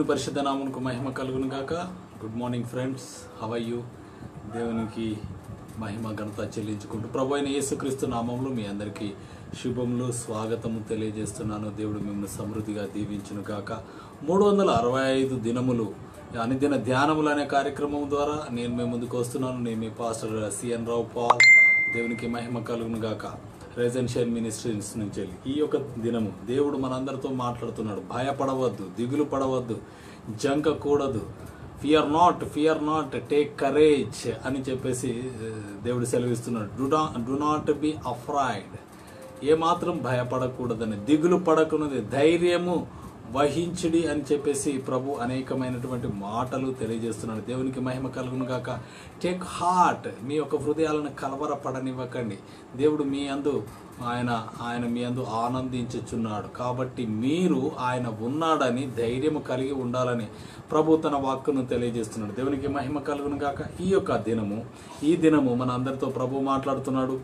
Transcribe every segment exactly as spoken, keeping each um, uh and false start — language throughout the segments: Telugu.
దేవుని పరిశుద్ధ నామమునకు మహిమ కలుగును గాక. Good morning friends, how are you? దేవునికి మహిమ ఘనత చెల్లించుకుంటూ ప్రభు అయిన యేసుక్రీస్తు నామములో మీ అందరికీ శుభములు స్వాగతము తెలియజేస్తున్నాను. దేవుడు మిమ్మల్ని సమృద్ధిగా దీవించును గాక. మూడు వందల అరవై ఐదు దినములు అనుదిన ధ్యానములు అనే కార్యక్రమం ద్వారా నేను మీ ముందుకు వస్తున్నాను. నేను మీ పాస్టర్ సిఎన్ రావు పాల్. దేవునికి మహిమ కలుగును గాక. రెసిడెన్షియల్ మినిస్ట్రీస్ నుంచి వెళ్ళి ఈ యొక్క దినము దేవుడు మనందరితో మాట్లాడుతున్నాడు. భయపడవద్దు, దిగులు పడవద్దు, జంకకూడదు. Fear not fear not take courage అని చెప్పేసి దేవుడు సెలవిస్తున్నాడు. Do not do not be afraid, ఏమాత్రం భయపడకూడదని, దిగులు పడకున్నది, ధైర్యము వహించుడి అని చెప్పేసి ప్రభు అనేకమైనటువంటి మాటలు తెలియజేస్తున్నాడు. దేవునికి మహిమ కలుగును గాక. టేక్ హార్ట్, మీ యొక్క హృదయాలను కలవరపడనివ్వకండి. దేవుడు మీ అందు ఆయన ఆయన మీ అందు ఆనందించుచున్నాడు. కాబట్టి మీరు ఆయన ఉన్నాడని ధైర్యం కలిగి ఉండాలని ప్రభు తన వాక్కును తెలియజేస్తున్నాడు. దేవునికి మహిమ కలుగును గాక. ఈ యొక్క దినము ఈ దినము మన అందరితో ప్రభు మాట్లాడుతున్నాడు.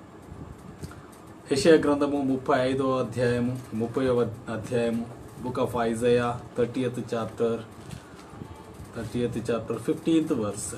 యెషయా గ్రంథము ముప్పై ఐదవ అధ్యాయము ముప్పైవ అధ్యాయము book of Isaiah thirtieth chapter thirtieth chapter fifteenth verse.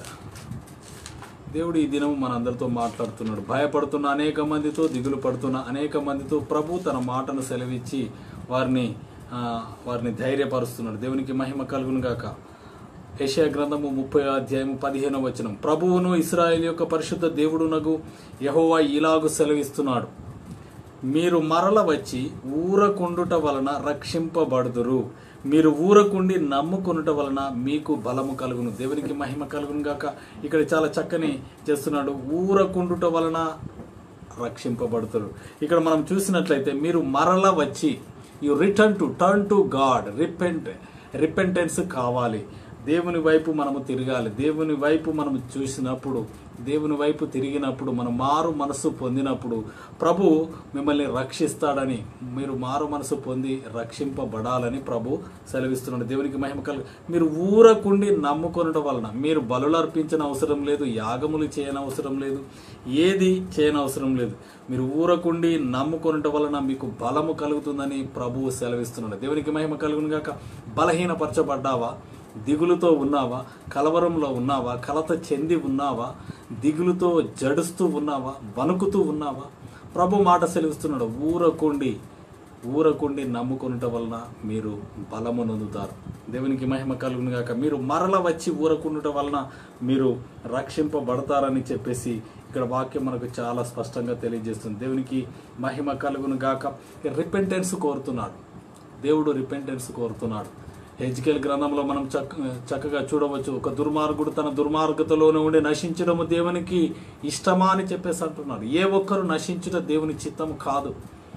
దేవుడు ఈ దినం మనందరితో మాట్లాడుతున్నాడు. భయపడుతున్న అనేక మందితో, దిగులు పడుతున్న అనేక మందితో ప్రభు తన మాటను సెలవిచ్చి వారిని వారిని ధైర్యపరుస్తున్నాడు. దేవునికి మహిమ కలుగును గాక. యెషయా గ్రంథము ముప్పై అధ్యాయము పదిహేనవ వచనం. ప్రభువును ఇశ్రాయేలు యొక్క పరిశుద్ధ దేవుడునగు యెహోవా ఇలాగు సెలవిస్తున్నాడు, మీరు మరల వచ్చి ఊరకుండుట వలన రక్షింపబడుదురు, మీరు ఊరకుండి నమ్ముకొనుట వలన మీకు బలము కలుగును. దేవునికి మహిమ కలుగును గాక. ఇక్కడ చాలా చక్కని చేస్తున్నాడు. ఊరకుండుట వలన రక్షింపబడుతారు. ఇక్కడ మనం చూసినట్లయితే మీరు మరల వచ్చి, you return to turn to God, repent repentance కావాలి. దేవుని వైపు మనము తిరగాలి. దేవుని వైపు మనము చూసినప్పుడు, దేవుని వైపు తిరిగినప్పుడు, మనం మారు మనసు పొందినప్పుడు ప్రభు మిమ్మల్ని రక్షిస్తాడని, మీరు మారు మనసు పొంది రక్షింపబడాలని ప్రభు సెలవిస్తున్నాడు. దేవునికి మహిమ కలుగు. మీరు ఊరకుండి నమ్ముకొనడం వలన, మీరు బలులు అర్పించిన అవసరం లేదు, యాగములు చేయనవసరం లేదు, ఏది చేయనవసరం లేదు. మీరు ఊరకుండి నమ్ముకొనడం వలన మీకు బలము కలుగుతుందని ప్రభువు సెలవిస్తున్నాడు. దేవునికి మహిమ కలుగును గాక. బలహీనపరచబడ్డావా? దిగులుతో ఉన్నావా? కలవరంలో ఉన్నావా? కలత చెంది ఉన్నావా? దిగులుతో జడుస్తూ ఉన్నావా? వణుకుతూ ఉన్నావా? ప్రభు మాట సెలవిస్తున్నాడు. ఊరకుండి ఊరకుండి నమ్ముకొనుట వలన మీరు బలము నొందుతారు. దేవునికి మహిమ కలుగును గాక. మీరు మరల వచ్చి ఊరకుండుట వలన మీరు రక్షింపబడతారని చెప్పేసి ఇక్కడ వాక్యం మనకు చాలా స్పష్టంగా తెలియజేస్తుంది. దేవునికి మహిమ కలుగును గాక. రిపెంటెన్స్ కోరుతున్నాడు దేవుడు, రిపెంటెన్స్ కోరుతున్నాడు. హెజ్కేల్ గ్రంథంలో మనం చక్క చక్కగా చూడవచ్చు. ఒక దుర్మార్గుడు తన దుర్మార్గతలోనే ఉండి నశించడము దేవునికి ఇష్టమా అని చెప్పేసి అంటున్నాడు. ఏ ఒక్కరు నశించుట దేవుని చిత్తము కాదు.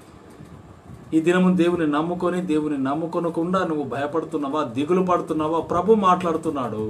ఈ దినము దేవుని నమ్ముకొని, దేవుని నమ్ముకొనకుండా నువ్వు భయపడుతున్నావా? దిగులు పడుతున్నావా? ప్రభు మాట్లాడుతున్నాడు.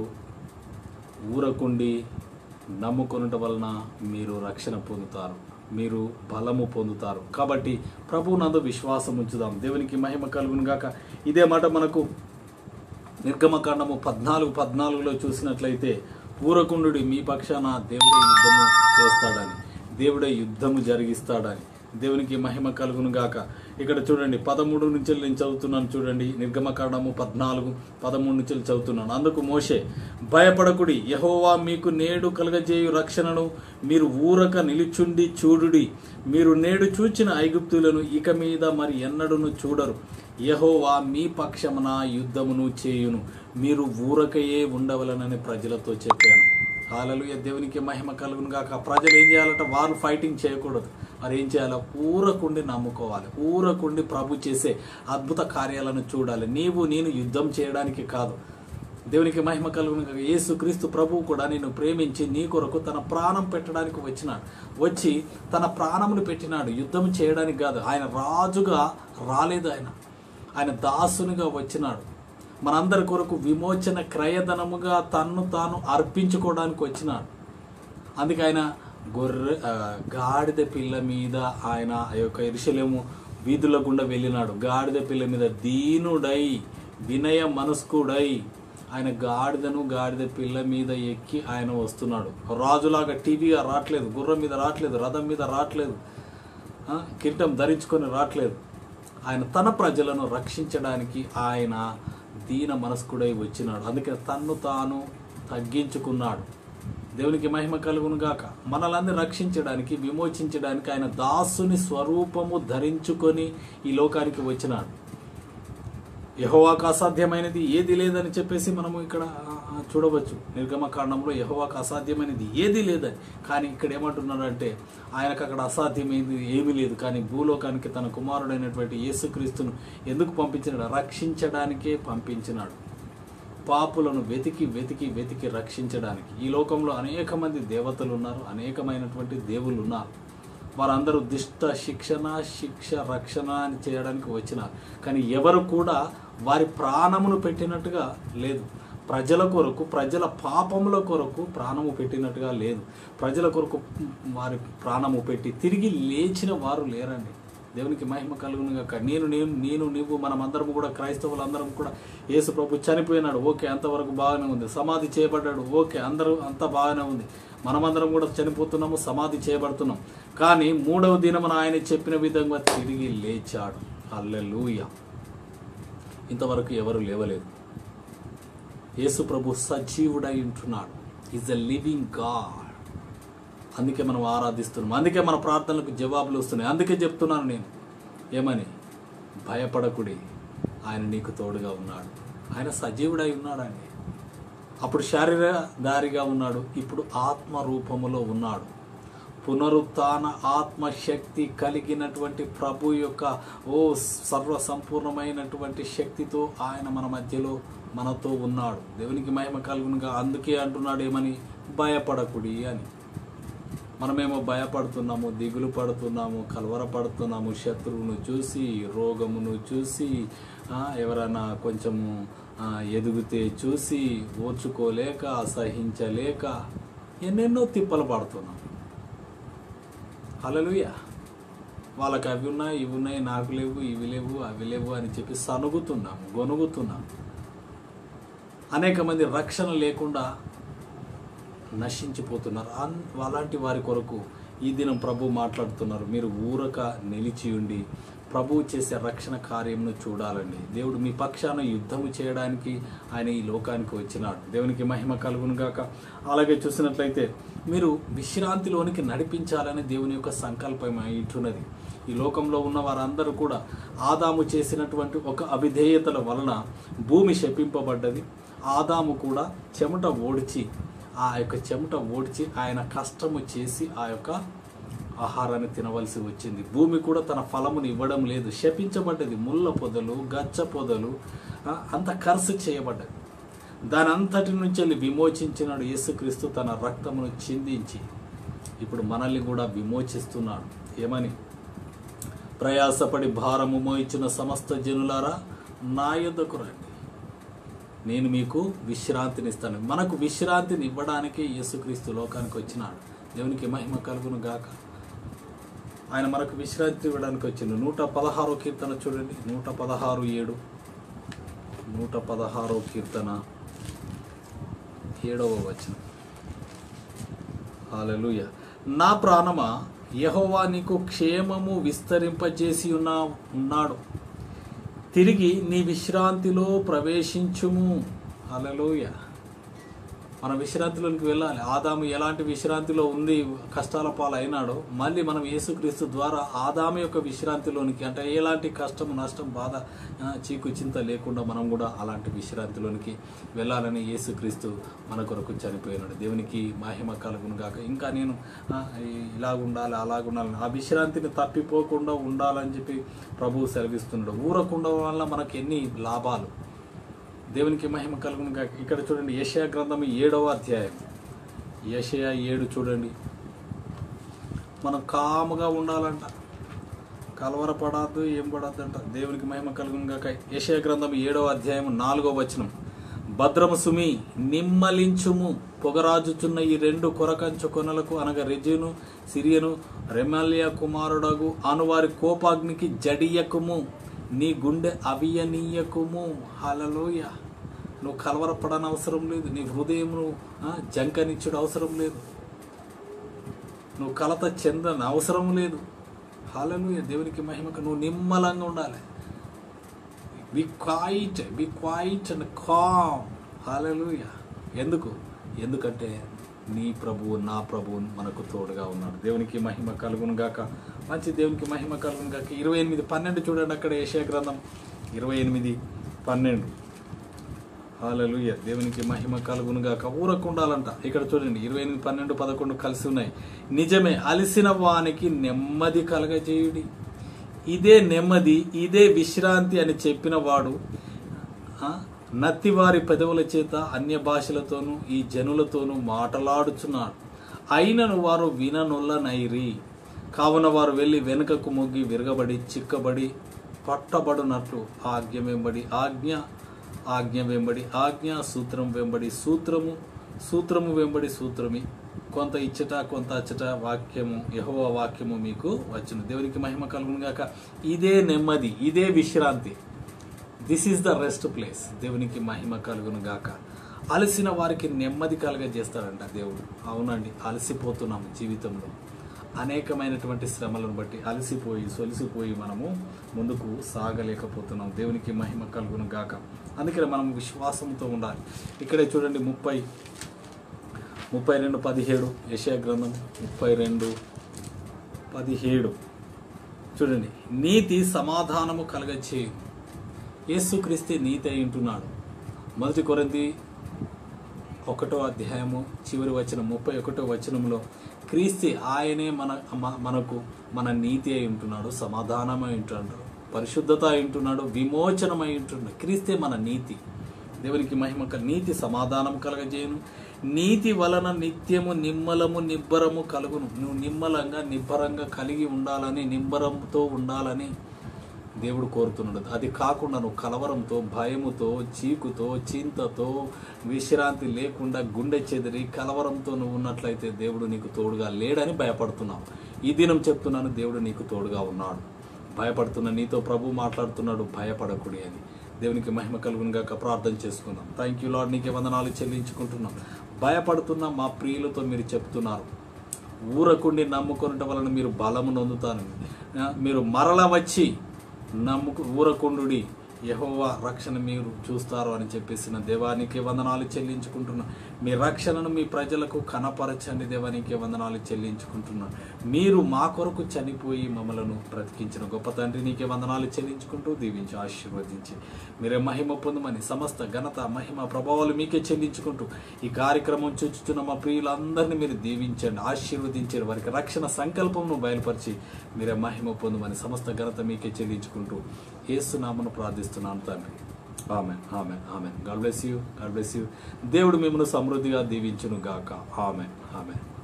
ఊరకుండి నమ్ముకొనుట వలన మీరు రక్షణ పొందుతారు, మీరు బలము పొందుతారు. కాబట్టి ప్రభు నందు విశ్వాసం ఉంచుదాం. దేవునికి మహిమ కలుగును గాక. ఇదే మాట మనకు నిర్గమకాండము పద్నాలుగు పద్నాలుగులో చూసినట్లయితే, ఊరకుండుడి, మీ పక్షాన దేవుడే యుద్ధము చేస్తాడని, దేవుడే యుద్ధము జరిగిస్తాడని. దేవునికి మహిమ కలుగును గాక. ఇక్కడ చూడండి, పదమూడు నుంచి నేను చదువుతున్నాను. చూడండి, నిర్గమకాండము పద్నాలుగు పదమూడు నుంచి చదువుతున్నాను. అందుకు మోషే, భయపడకుడి, యెహోవా మీకు నేడు కలగజేయు రక్షణను మీరు ఊరక నిలుచుండి చూడుడి. మీరు నేడు చూచిన ఐగుప్తులను ఇక మీద మరి ఎన్నడూను చూడరు. యెహోవా మీ పక్షమున యుద్ధమును చేయును, మీరు ఊరకయే ఉండవలనని ప్రజలతో చెప్పాను. హల్లెలూయా. దేవునికి మహిమ కలుగును గాక. ప్రజలు ఏం చేయాలంటే, వారు ఫైటింగ్ చేయకూడదు. మరి ఏం చేయాలో? ఊరకుండి నమ్ముకోవాలి. ఊరకుండి ప్రభు చేసే అద్భుత కార్యాలను చూడాలి. నీవు నేను యుద్ధం చేయడానికి కాదు. దేవునికి మహిమ కలుగును గాక. యేసుక్రీస్తు ప్రభువు కూడా నిన్ను ప్రేమించి నీ కొరకు తన ప్రాణం పెట్టడానికి వచ్చినాడు. వచ్చి తన ప్రాణమును పెట్టినాడు యుద్ధం చేయడానికి కాదు. ఆయన రాజుగా రాలేదు, ఆయన ఆయన దాసునిగా వచ్చినాడు. మనందరి కొరకు విమోచన క్రయధనముగా తన్ను తాను అర్పించుకోవడానికి వచ్చినాడు. అందుకే ఆయన గొర్రె గాడిద పిల్ల మీద ఆయన ఆ యొక్క యెరూషలేము వీధుల గుండా వెళ్ళినాడు. గాడిద పిల్ల మీద దీనుడై, వినయ మనస్కుడై ఆయన గాడిదను గాడిద పిల్ల మీద ఎక్కి ఆయన వస్తున్నాడు. రాజులాగా టీవీగా రావట్లేదు, గుర్రం మీద రావట్లేదు, రథం మీద రావట్లేదు, కిరీటం ధరించుకొని రావట్లేదు. ఆయన తన ప్రజలను రక్షించడానికి ఆయన దీన మనస్కుడై వచ్చినాడు. అందుకే తన్ను తాను తగ్గించుకున్నాడు. దేవునికి మహిమ కలుగును గాక. మనల్ని రక్షించడానికి, విమోచించడానికి ఆయన దాసుని స్వరూపము ధరించుకొని ఈ లోకానికి వచ్చినాడు. యెహోవాకు అసాధ్యమైనది ఏది లేదని చెప్పేసి మనము ఇక్కడ చూడవచ్చు. నిర్గమకాండంలో యెహోవాకు అసాధ్యమైనది ఏది లేదని. కానీ ఇక్కడ ఏమంటున్నాడంటే ఆయనకు అక్కడ అసాధ్యమైనది ఏమీ లేదు. కానీ భూలోకానికి తన కుమారుడైనటువంటి యేసుక్రీస్తును ఎందుకు పంపించినాడు? రక్షించడానికే పంపించినాడు. పాపులను వెతికి వెతికి వెతికి రక్షించడానికి. ఈ లోకంలో అనేక మంది దేవతలు ఉన్నారు, అనేకమైనటువంటి దేవుళ్ళు ఉన్నారు. వారందరూ దుష్ట శిక్షణ శిక్ష రక్షణ అని చేయడానికి వచ్చినారు. కానీ ఎవరు కూడా వారి ప్రాణమును పెట్టినట్టుగా లేదు. ప్రజల కొరకు, ప్రజల పాపముల కొరకు ప్రాణము పెట్టినట్టుగా లేదు. ప్రజల కొరకు వారి ప్రాణము పెట్టి తిరిగి లేచిన వారు లేరండి. దేవునికి మహిమ కలుగును గాక. నేను నేను నేను నీవు మనమందరం కూడా, క్రైస్తవులందరం కూడా యేసు ప్రభు చనిపోయినాడు, ఓకే, అంతవరకు బాగానే ఉంది. సమాధి చేయబడ్డాడు, ఓకే, అందరూ అంత బాగానే ఉంది. మనమందరం కూడా చనిపోతున్నాము, సమాధి చేయబడుతున్నాం. కానీ మూడవ దినమున ఆయన చెప్పిన విధంగా తిరిగి లేచాడు. హల్లెలూయా. ఇంతవరకు ఎవరు లేవలేదు. యేసు ప్రభు సజీవుడై ఉంటున్నాడు. Is a living God. అందుకే మనం ఆరాధిస్తున్నాం. అందుకే మన ప్రార్థనలకు జవాబులు వస్తున్నాయి. అందుకే చెప్తున్నాను నేను, ఏమని? భయపడకుడి, ఆయన నీకు తోడుగా ఉన్నాడు. ఆయన సజీవుడై ఉన్నాడండి. అప్పుడు శారీరధారిగా ఉన్నాడు, ఇప్పుడు ఆత్మ రూపములో ఉన్నాడు. పునరుత్థాన ఆత్మశక్తి కలిగినటువంటి ప్రభు యొక్క ఓ సర్వ సంపూర్ణమైనటువంటి శక్తితో ఆయన మన మధ్యలో మనతో ఉన్నాడు. దేవునికి మహిమ కలుగునుగా. అందుకే అంటున్నాడు ఏమని? భయపడకుడి అని. మనమేమో భయపడుతున్నాము, దిగులు పడుతున్నాము, కలవరపడుతున్నాము. శత్రువును చూసి, రోగమును చూసి, ఎవరైనా కొంచెము ఎదుగుతే చూసి ఓర్చుకోలేక, సహించలేక ఎన్నెన్నో తిప్పలు పడుతున్నాము. హల్లెలూయా. వాళ్ళకి అవి ఉన్నాయి, ఇవి ఉన్నాయి, నాకు లేవు, ఇవి లేవు, అవి లేవు అని చెప్పి సనుగుతున్నాము, గొనుగుతున్నాము. అనేక మంది రక్షణ లేకుండా నశించిపోతున్నారు. అన్ అలాంటి వారి కొరకు ఈ దినం ప్రభు మాట్లాడుతున్నారు. మీరు ఊరక నిలిచి ఉండి ప్రభువు చేసే రక్షణ కార్యమును చూడాలండి. దేవుడు మీ పక్షాన యుద్ధము చేయడానికి ఆయన ఈ లోకానికి వచ్చినాడు. దేవునికి మహిమ కలుగును గాక. అలాగే చూసినట్లయితే మీరు విశ్రాంతిలోనికి నడిపించాలని దేవుని యొక్క సంకల్పం ఇటున్నది. ఈ లోకంలో ఉన్న వారందరూ కూడా ఆదాము చేసినటువంటి ఒక అవిధేయతల వలన భూమి శపింపబడ్డది. ఆదాము కూడా చెమట ఓడిచి ఆ యొక్క చెమట ఓడిచి ఆయన కష్టము చేసి ఆ యొక్క ఆహారాన్ని తినవలసి వచ్చింది. భూమి కూడా తన ఫలమును ఇవ్వడం లేదు, శపించబడ్డది. ముళ్ళ పొదలు, గచ్చ పొదలు అంత కర్సు చేయబడ్డది. దాని అంతటి నుంచి వెళ్ళి విమోచించినాడు యేసుక్రీస్తు తన రక్తమును చిందించి. ఇప్పుడు మనల్ని కూడా విమోచిస్తున్నాడు. ఏమని? ప్రయాసపడి భారము మోయించిన సమస్త జనులారా నా యొద్దకు రండి, నేను మీకు విశ్రాంతినిస్తాను. మనకు విశ్రాంతిని ఇవ్వడానికి యేసుక్రీస్తు లోకానికి వచ్చినాడు. దేవునికి మహిమ కలుగును గాక. ఆయన మనకు విశ్రాంతి ఇవ్వడానికి వచ్చిండు. నూట పదహారో కీర్తన చూడండి. నూట పదహారు ఏడు నూట పదహారో కీర్తన ఏడవ వచనం. హల్లెలూయా. నా ప్రాణమా, యెహోవా నీకు క్షేమము విస్తరింపజేసి ఉన్నా ఉన్నాడు తిరిగి నీ విశ్రాంతిలో ప్రవేశించుము. హల్లెలూయా. మన విశ్రాంతిలోనికి వెళ్ళాలి. ఆదాము ఎలాంటి విశ్రాంతిలో ఉంది, కష్టాల పాలైనాడో, మళ్ళీ మనం యేసుక్రీస్తు ద్వారా ఆదాము యొక్క విశ్రాంతిలోనికి, అంటే ఎలాంటి కష్టం, నష్టం, బాధ, చీకు చింత లేకుండా మనం కూడా అలాంటి విశ్రాంతిలోనికి వెళ్ళాలని యేసుక్రీస్తు మన కొరకు చనిపోయినాడు. దేవునికి మహిమ కలుగును గాక. ఇంకా నేను ఇలాగుండాలి, అలాగుండాలని, ఆ విశ్రాంతిని తప్పిపోకుండా ఉండాలని చెప్పి ప్రభువు సెలవిస్తున్నాడు. ఊరకుండా వల్ల మనకు ఎన్ని లాభాలు. దేవునికి మహిమ కలుగును గాక. ఇక్కడ చూడండి, యెషయా గ్రంథం ఏడవ అధ్యాయం. యెషయా ఏడు చూడండి. మనం కాముగా ఉండాలంట, కలవరపడద్దు, ఏం పడద్దంట. దేవునికి మహిమ కలుగును గాక. యెషయా గ్రంథం ఏడవ అధ్యాయం నాలుగో వచనం. భద్రము సుమి, నిమ్మలించుము, పొగరాజుచున్న ఈ రెండు కొరకంచు కొనలకు, అనగా రెజీను సిరియను రెమల్య కుమారుడగు అనువారి కోపాగ్నికి జడియకుము, నీ గుండె అవియనీయకుము. హల్లెలూయా. నువ్వు కలవరపడని అవసరం లేదు. నీ హృదయమును జంకనిచ్చుడు అవసరం లేదు. నువ్వు కలత చెందని అవసరం లేదు. హల్లెలూయా. దేవునికి మహిమకు. నువ్వు నిమ్మలంగా ఉండాలి. Be quiet be quiet and calm. Hallelujah. ఎందుకు? ఎందుకంటే నీ ప్రభువు నా ప్రభువు మనకు తోడుగా ఉన్నాడు. దేవునికి మహిమ కలుగును గాక. మంచి దేవునికి మహిమ కలుగును గాక. ఇరవై ఎనిమిది పన్నెండు చూడండి, అక్కడ యెషయా గ్రంథం ఇరవై ఎనిమిది పన్నెండు. హల్లెలూయా. దేవునికి మహిమ కలుగును గాక. ఊరకు ఉండాలంట. ఇక్కడ చూడండి ఇరవై ఎనిమిది పన్నెండు పదకొండు కలిసి ఉన్నాయి. నిజమే, అలసిన వానికి నెమ్మది కలగజేయుడి. ఇదే నెమ్మది, ఇదే విశ్రాంతి అని చెప్పిన వాడు నత్తివారి పెదవుల చేత అన్య భాషలతోనూ ఈ జనులతోనూ మాటలాడుచున్నాడు. అయినను వారు విననొల్లనైరి. కావున వారు వెళ్ళి వెనుకకు మొగ్గి విరగబడి చిక్కబడి పట్టబడునట్లు ఆజ్ఞ వెంబడి ఆజ్ఞ ఆజ్ఞ వెంబడి ఆజ్ఞ సూత్రం వెంబడి సూత్రము సూత్రము వెంబడి సూత్రమి కొంత ఇచ్చట కొంత అచ్చట వాక్యము యెహోవా వాక్యము మీకు వచ్చును. దేవునికి మహిమ కలుగును గాక. ఇదే నెమ్మది, ఇదే విశ్రాంతి. This is the rest place. దేవునికి మహిమ కలుగును గాక. అలసిన వారికి నెమ్మది కలగజేస్తాడంట దేవుడు. అవునండి, అలసిపోతున్నాము జీవితంలో. అనేకమైనటువంటి శ్రమలను బట్టి అలసిపోయి సొలిసిపోయి మనము ముందుకు సాగలేకపోతున్నాం. దేవునికి మహిమ కలుగును గాక. అందుకని మనం విశ్వాసంతో ఉండాలి. ఇక్కడే చూడండి ముప్పై ముప్పై రెండు పదిహేడు యెషయా గ్రంథం ముప్పై రెండు పదిహేడు చూడండి. నీతి సమాధానము కలగచేయు. యేసుక్రీస్తు నీతి అయి ఉంటున్నాడు. మొదటి కొరింథీ ఒకటో అధ్యాయము చివరి వచనం ముప్పై ఒకటో వచనంలో క్రీస్తు ఆయనే మన మనకు మన నీతి అయి ఉంటున్నాడు, సమాధానమై ఉంటున్నాడు, పరిశుద్ధత అయి ఉంటున్నాడు, విమోచనమై ఉంటున్నాడు. క్రీస్తే మన నీతి. దేవునికి మహిమ. నీతి సమాధానం కలగజేయును. నీతి వలన నిత్యము నిమ్మలము నిబ్బరము కలుగును. నువ్వు నిమ్మలంగా నిబ్బరంగా కలిగి ఉండాలని, నిబ్బరంతో ఉండాలని దేవుడు కోరుతున్నాడు. అది కాకుండా నువ్వు కలవరంతో, భయముతో, చీకుతో, చింతతో, విశ్రాంతి లేకుండా గుండె చెదిరి కలవరంతో నువ్వు ఉన్నట్లయితే దేవుడు నీకు తోడుగా లేడని భయపడుతున్నావు. ఈ దినం చెప్తున్నాను, దేవుడు నీకు తోడుగా ఉన్నాడు. భయపడుతున్న నీతో ప్రభు మాట్లాడుతున్నాడు, భయపడకుడి అని. దేవునికి మహిమ కలుగును గాక. ప్రార్థన చేసుకుందాం. థ్యాంక్ యూ లార్డ్, నీకే వందనాలు చెల్లించుకుంటున్నాం. భయపడుతున్న మా ప్రియులతో మీరు చెప్తున్నారు, ఊరకుండి నమ్ముకొనటం వలన మీరు బలము నొందుతాను. మీరు మరల వచ్చి నమ్ముకు ఊరకుండుడి, యెహోవా రక్షణ మీరు చూస్తారు అని చెప్పేసిన దేవానికి వందనాలు చెల్లించుకుంటున్నాను. మీ రక్షణను మీ ప్రజలకు కనపరచండి. దేవానికి వందనాలు చెల్లించుకుంటున్నాను. మీరు మా కొరకు చనిపోయి మమ్మలను బ్రతికించిన గొప్ప తండ్రి నీకే వందనాలు చెల్లించుకుంటూ దీవించి ఆశీర్వదించి మీరే మహిమ పొందమని సమస్త ఘనత మహిమ ప్రభావాలు మీకే చెల్లించుకుంటూ ఈ కార్యక్రమం చూచుతున్న మా ప్రియులందరినీ మీరు దీవించండి, ఆశీర్వదించారు. వారికి రక్షణ సంకల్పంను బయలుపరిచి మీరే మహిమ పొందమని సమస్త ఘనత మీకే చెల్లించుకుంటూ యేసు నామమున ప్రార్థిస్తున్నాను తండ్రి. Amen, amen, amen. God bless you, God bless you. దేవుడు మిమ్మల్ని సమృద్ధిగా దీవించును గాక. Amen, amen.